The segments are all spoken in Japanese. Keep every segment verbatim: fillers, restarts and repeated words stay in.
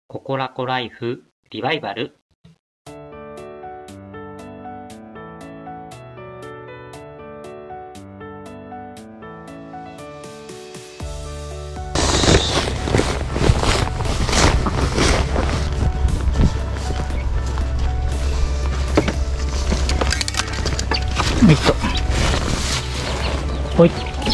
ココラコライフリバイバル。 よいしょ。ほい。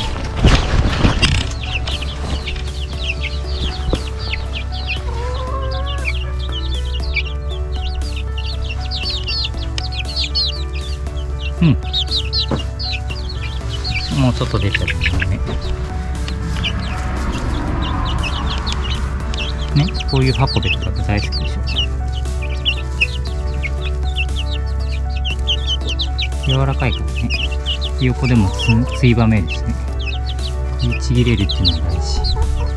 うん。もうちょっと出ちゃったね。ね、こういうハコベとか大好きでしょ。柔らかいからね。横でもつ、ついばめるしね。ちぎれるっていうのが大事。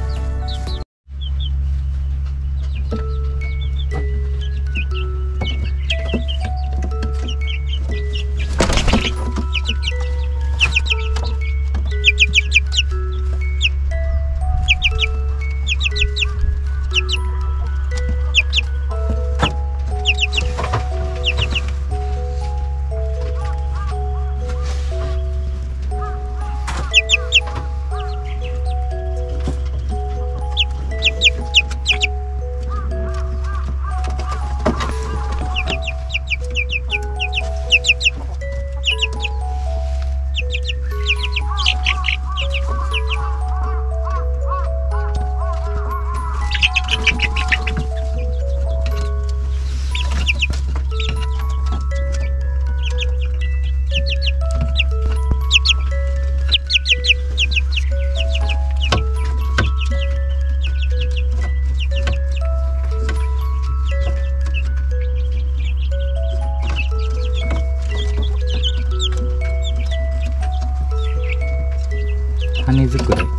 羽作り。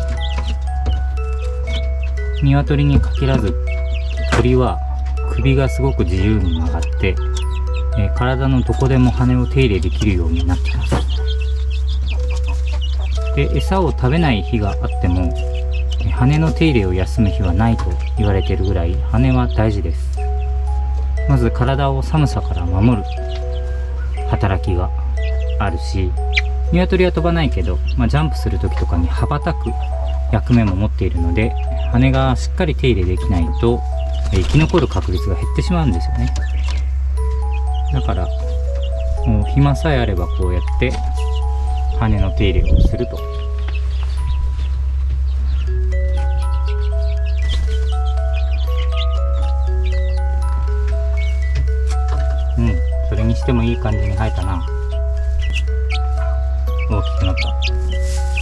鶏に限らず鳥は首がすごく自由に曲がって、えー、体のどこでも羽を手入れできるようになっています。で、餌を食べない日があっても、えー、羽の手入れを休む日はないと言われているぐらい羽は大事です。まず体を寒さから守る働きがあるし、鶏は飛ばないけど、まあ、ジャンプする時とかに羽ばたく役目も持っているので、羽がしっかり手入れできないと、えー、生き残る確率が減ってしまうんですよね。だからもう暇さえあればこうやって羽の手入れをすると。うん、それにしてもいい感じに生えたな。大きくなった。